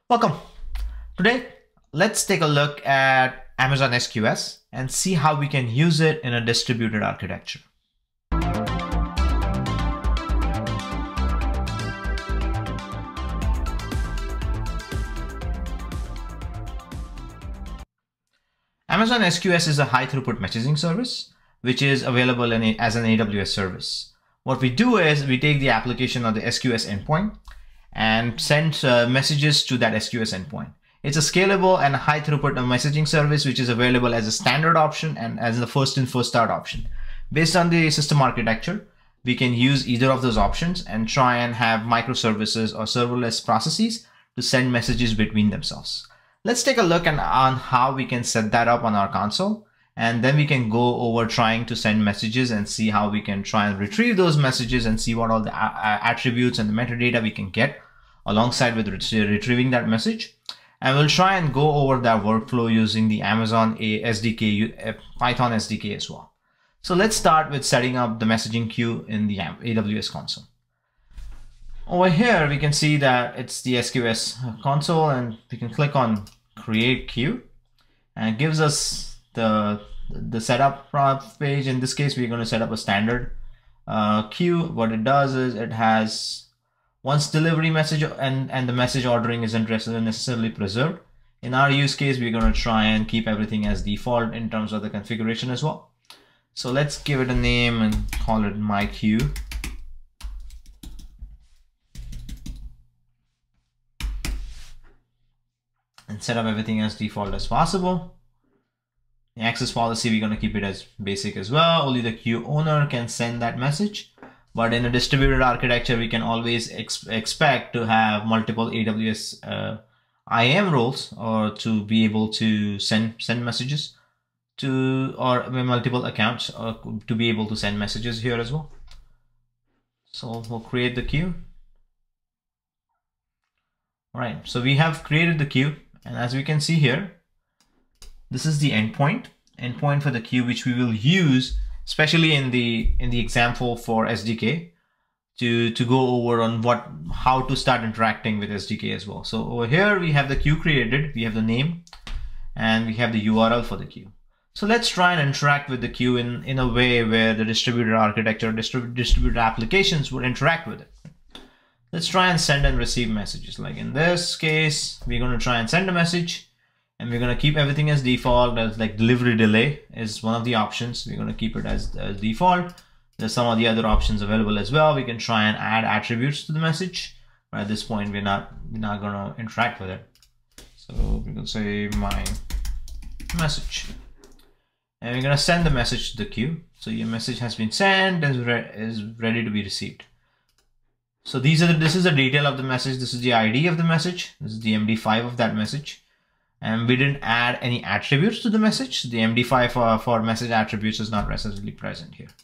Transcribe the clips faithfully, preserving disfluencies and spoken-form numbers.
Welcome. Today, let's take a look at Amazon S Q S and see how we can use it in a distributed architecture. Amazon S Q S is a high throughput messaging service, which is available in a, as an A W S service. What we do is we take the application of the S Q S endpoint and send uh, messages to that S Q S endpoint. It's a scalable and high throughput messaging service, which is available as a standard option and as the first in first out option. Based on the system architecture, we can use either of those options and try and have microservices or serverless processes to send messages between themselves. Let's take a look at, on how we can set that up on our console, and then we can go over trying to send messages and see how we can try and retrieve those messages and see what all the attributes and the metadata we can get alongside with retrieving that message. And we'll try and go over that workflow using the Amazon S D K, Python S D K as well. So let's start with setting up the messaging queue in the A W S console. Over here, we can see that it's the S Q S console, and we can click on create queue, and it gives us the, the setup page. In this case, we're going to set up a standard uh, queue. What it does is it has once delivery message and, and the message ordering isn't necessarily preserved. In our use case, we're going to try and keep everything as default in terms of the configuration as well. So let's give it a name and call it my queue. And set up everything as default as possible. The access policy, we're going to keep it as basic as well. Only the queue owner can send that message. But in a distributed architecture, we can always ex expect to have multiple A W S uh, I A M roles, or to be able to send send messages to, or multiple accounts, or to be able to send messages here as well. So we'll create the queue. All right, so we have created the queue. And as we can see here, this is the endpoint, endpoint for the queue, which we will use, especially in the in the example for S D K, to to go over on what how to start interacting with S D K as well. So over here we have the queue created, we have the name, and we have the U R L for the queue. So let's try and interact with the queue in in a way where the distributed architecture, distrib distributed applications would interact with it. Let's try and send and receive messages. Like in this case, we're going to try and send a message, and we're going to keep everything as default. As like delivery delay is one of the options. We're going to keep it as, as default. There's some of the other options available as well. We can try and add attributes to the message, but at this point, we're not we're not going to interact with it. So we can say my message, and we're going to send the message to the queue. So your message has been sent and is, re is ready to be received. So these are the, this is the detail of the message. This is the I D of the message. This is the M D five of that message. And we didn't add any attributes to the message. The M D five for, for message attributes is not necessarily present here.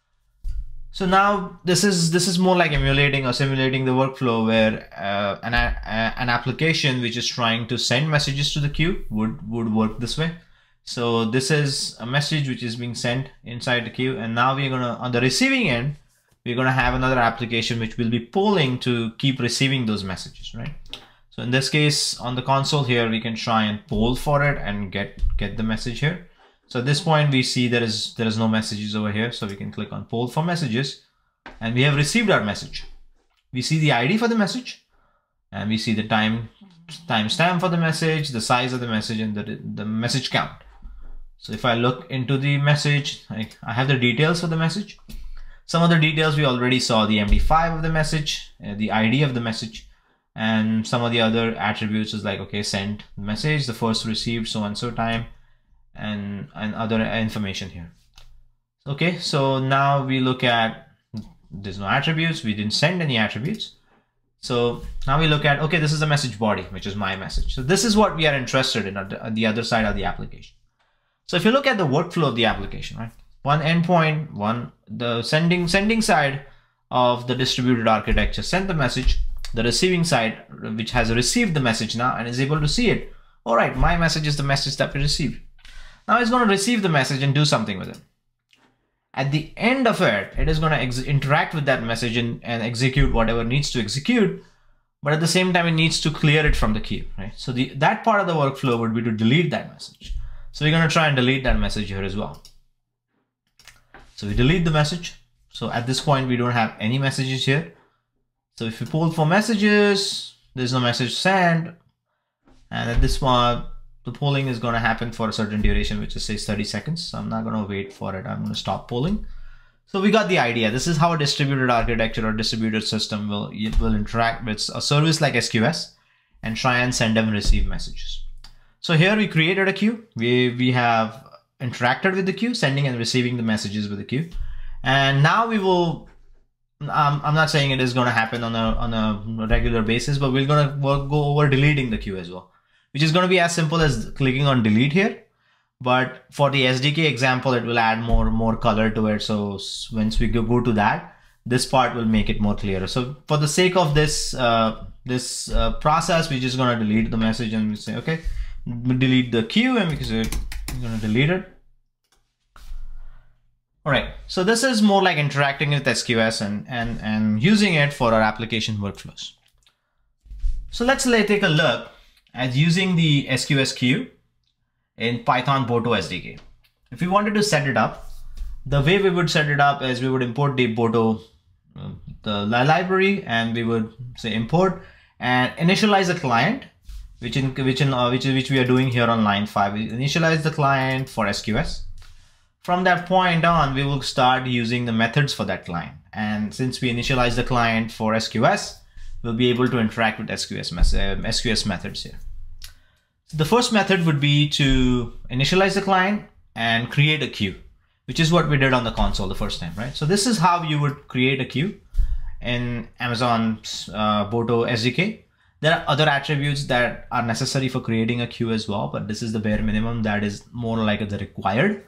So now this is this is more like emulating or simulating the workflow where uh, an, uh, an application which is trying to send messages to the queue would, would work this way. So this is a message which is being sent inside the queue. And now we're going to, on the receiving end, we're going to have another application which will be polling to keep receiving those messages, right? So in this case, on the console here, we can try and poll for it and get get the message here. So at this point, we see there is there is no messages over here. So we can click on poll for messages, and we have received our message. We see the I D for the message, and we see the time timestamp for the message, the size of the message, and the the message count. So if I look into the message, I, I have the details for the message. Some of the details we already saw: the M D five of the message, uh, the I D of the message, and some of the other attributes is like, okay, sent message, the first received, so and so time, and, and other information here. Okay, so now we look at, there's no attributes, we didn't send any attributes. So now we look at, okay, this is the message body, which is my message. So this is what we are interested in on the other side of the application. So if you look at the workflow of the application, right? One endpoint, one the sending sending side of the distributed architecture sent the message. The receiving side, which has received the message now and is able to see it. All right, my message is the message that we received. Now it's going to receive the message and do something with it. At the end of it, it is going to interact with that message and, and execute whatever needs to execute. but at the same time, it needs to clear it from the queue, right? So the, that part of the workflow would be to delete that message. So we're going to try and delete that message here as well. So we delete the message. So at this point, we don't have any messages here. So if we poll for messages, there's no message sent. And at this one, the polling is going to happen for a certain duration, which is say thirty seconds. So I'm not going to wait for it. I'm going to stop polling. So we got the idea. This is how a distributed architecture or distributed system will, it will interact with a service like S Q S and try and send and receive messages. So here we created a queue. We, we have interacted with the queue, sending and receiving the messages with the queue. And now we will, um, I'm not saying it is going to happen on a, on a regular basis, but we're going to go over deleting the queue as well, which is going to be as simple as clicking on delete here. But for the S D K example, it will add more, more color to it. So once we go, go to that, this part will make it more clearer. So for the sake of this, uh, this uh, process, we're just going to delete the message and we say, okay, we delete the queue and we can say, we're going to delete it. All right. So this is more like interacting with S Q S and, and, and using it for our application workflows. So let's take a look at using the S Q S queue in Python Boto S D K. If we wanted to set it up, the way we would set it up is we would import the Boto, uh, the library, and we would say import and initialize the client, which in which in uh, which which we are doing here on line five. We initialize the client for S Q S. From that point on, we will start using the methods for that client. And since we initialize the client for S Q S, we'll be able to interact with S Q S, uh, S Q S methods here. The first method would be to initialize the client and create a queue, which is what we did on the console the first time, right? So this is how you would create a queue in Amazon's uh, Boto S D K. There are other attributes that are necessary for creating a queue as well, but this is the bare minimum that is more like the required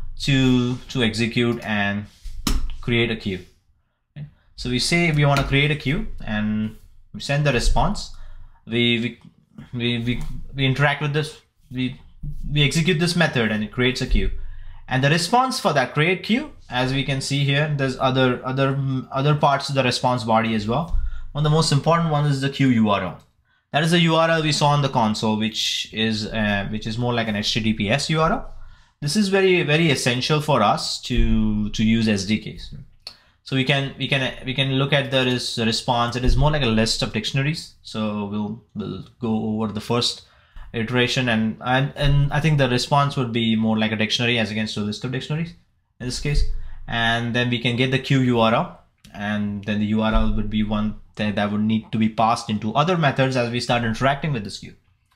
to, to execute and create a queue. Okay? So we say we want to create a queue and we send the response. We, we We, we, we interact with this, we, we execute this method and it creates a queue. And the response for that create queue, as we can see here, there's other, other, other parts of the response body as well. One of the most important one is the queue U R L. That is the U R L we saw on the console, which is, uh, which is more like an H T T P S U R L. This is very, very essential for us to, to use S D Ks. So we can we can we can look at the response. It is more like a list of dictionaries. So we'll we'll go over the first iteration, and and and I think the response would be more like a dictionary as against a list of dictionaries in this case. And then we can get the queue U R L, and then the U R L would be one thing that would need to be passed into other methods as we start interacting with this queue.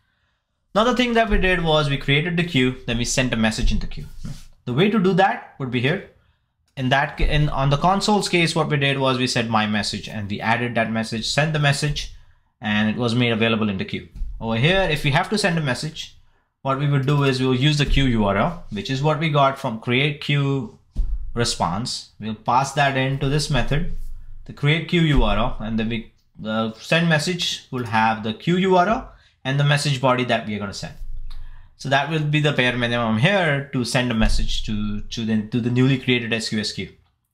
Another thing that we did was we created the queue, then we sent a message in the queue. The way to do that would be here. In that, in on the console's case, what we did was we said my message and we added that message, sent the message, and it was made available in the queue. Over here, if we have to send a message, what we would do is we will use the queue U R L, which is what we got from create queue response. We'll pass that into this method, the create queue U R L, and then we the send message will have the queue U R L and the message body that we are going to send. So that will be the bare minimum here to send a message to, to, the, to the newly created S Q S queue.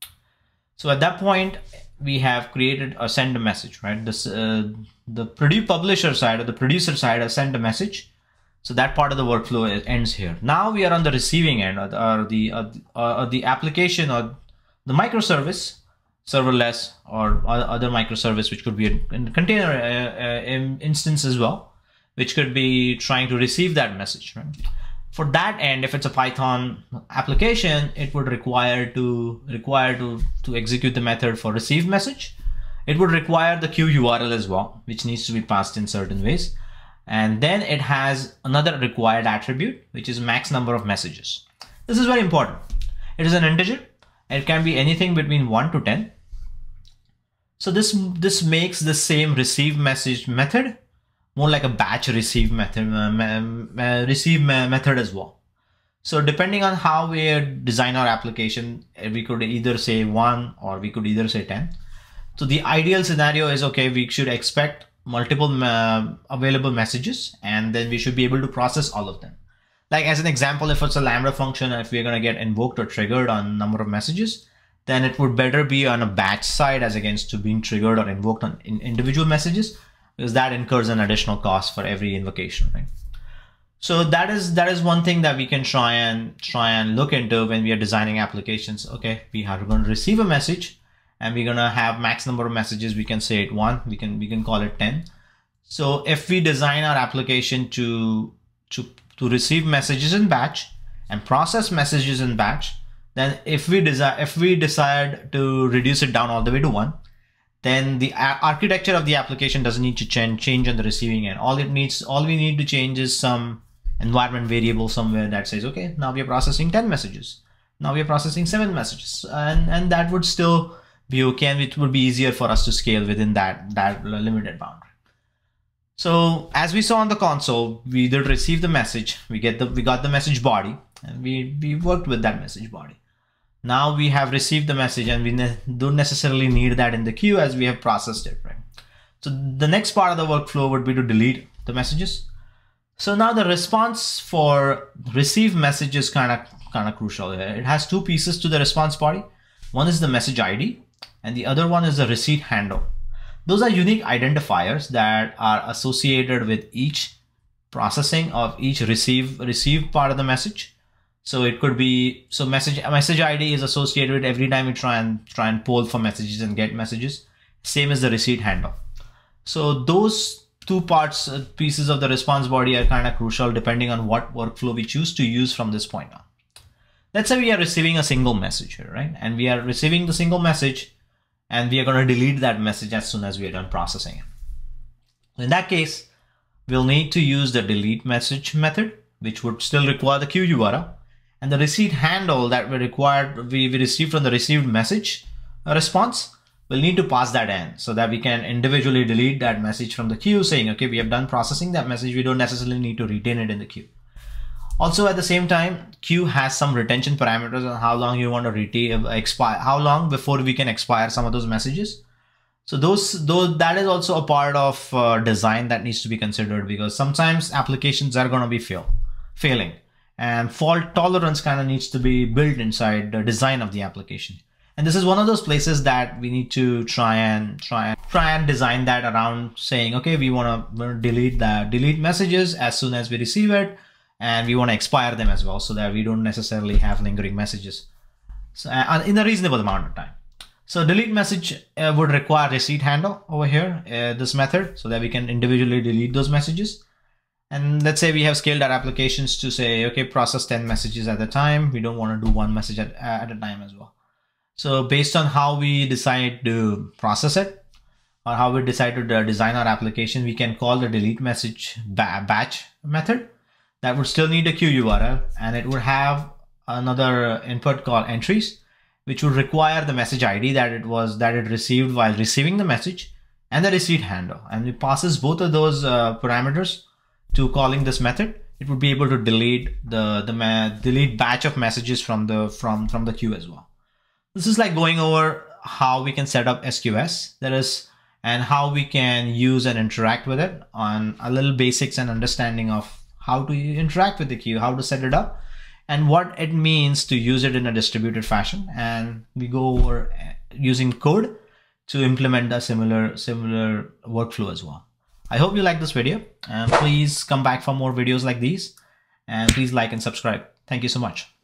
So at that point, we have created or send a message, right? This, uh, the produce publisher side or the producer side has sent a message. So that part of the workflow ends here. Now we are on the receiving end, or the, or the, or the, or the application or the microservice, serverless or other microservice, which could be a container uh, uh, instance as well, which could be trying to receive that message, right? For that end, if it's a Python application, it would require to require to, to execute the method for receive message. It would require the queue U R L as well, which needs to be passed in certain ways. And then it has another required attribute, which is max number of messages. This is very important. It is an integer. It can be anything between one to ten. So this, this makes the same receive message method more like a batch receive method, uh, receive method as well. So depending on how we design our application, we could either say one or we could either say ten. So the ideal scenario is, okay, we should expect multiple uh, available messages, and then we should be able to process all of them. Like as an example, if it's a Lambda function, if we're going to get invoked or triggered on number of messages, then it would better be on a batch side as against to being triggered or invoked on in individual messages, because that incurs an additional cost for every invocation, right? So that is that is one thing that we can try and try and look into when we are designing applications. Okay, we are going to receive a message, and we're going to have max number of messages. We can say it one. We can we can call it ten. So if we design our application to to to receive messages in batch and process messages in batch, then if we desire if we decide to reduce it down all the way to one, then the architecture of the application doesn't need to change change on the receiving end. All it needs, all we need to change is some environment variable somewhere that says, okay, now we are processing ten messages. Now we are processing seven messages, and and that would still be okay, and it would be easier for us to scale within that that limited boundary. So as we saw on the console, we did receive the message. We get the we got the message body, and we we worked with that message body. Now we have received the message, and we ne don't necessarily need that in the queue as we have processed it, right? So the next part of the workflow would be to delete the messages. So now the response for receive message is kind of kind of crucial here. It has two pieces to the response body. One is the message I D, and the other one is the receipt handle. Those are unique identifiers that are associated with each processing of each receive receive part of the message. So it could be, so message message I D is associated with every time you try and try and poll for messages and get messages. Same as the receipt handle. So those two parts, uh, pieces of the response body are kind of crucial depending on what workflow we choose to use from this point on. Let's say we are receiving a single message here, right? And we are receiving the single message, and we are going to delete that message as soon as we are done processing it. In that case, we'll need to use the delete message method, which would still require the queue U R L. And the receipt handle that we required, we, we received from the received message response, we'll need to pass that in so that we can individually delete that message from the queue, saying, okay, we have done processing that message. We don't necessarily need to retain it in the queue. Also, at the same time, queue has some retention parameters on how long you want to retain, expire, how long before we can expire some of those messages. So those, those that is also a part of uh, design that needs to be considered, because sometimes applications are going to be fail, failing. And fault tolerance kind of needs to be built inside the design of the application. And this is one of those places that we need to try and try and try and design that around saying, okay, we want to delete the delete messages as soon as we receive it, and we want to expire them as well, so that we don't necessarily have lingering messages so, uh, in a reasonable amount of time. So delete message uh, would require receipt handle over here, uh, this method, so that we can individually delete those messages. And let's say we have scaled our applications to say, okay, process ten messages at a time. We don't want to do one message at, at a time as well. So based on how we decide to process it, or how we decide to design our application, we can call the delete message batch method. That would still need a queue U R L, and it would have another input called entries, which would require the message I D that it was that it received while receiving the message, and the receipt handle. And it passes both of those uh, parameters to calling this method. It would be able to delete the the delete batch of messages from the from from the queue as well. This is like going over how we can set up S Q S, that is, and how we can use and interact with it, on a little basics and understanding of how to interact with the queue, how to set it up, and what it means to use it in a distributed fashion. And we go over using code to implement a similar similar workflow as well. I hope you like this video, and please come back for more videos like these, and please like and subscribe. Thank you so much.